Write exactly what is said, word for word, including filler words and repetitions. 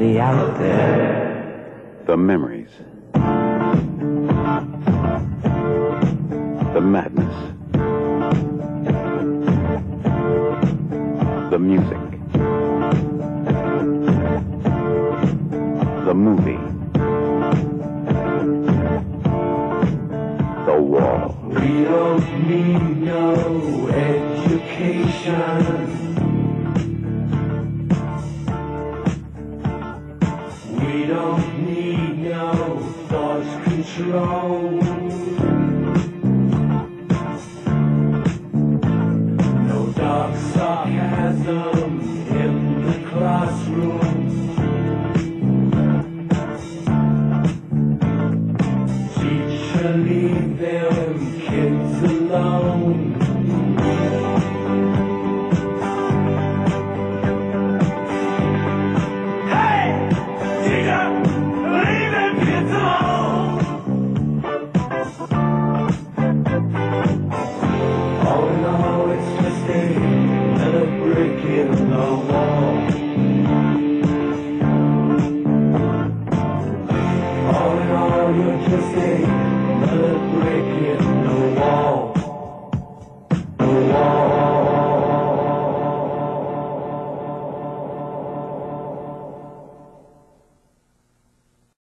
somebody out there. The memories. The madness. The music. The movie. The wall. We don't need no education. We don't need no thought control. No dark sarcasm in the classroom. Teacher, leave them